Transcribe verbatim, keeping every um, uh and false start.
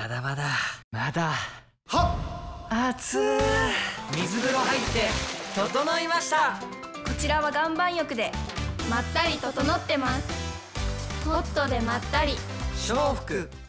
まだまだまだ。はっ、熱ー。水風呂入って整いました。 こちらは岩盤浴でまったり整ってます。ホットでまったり。 笑福。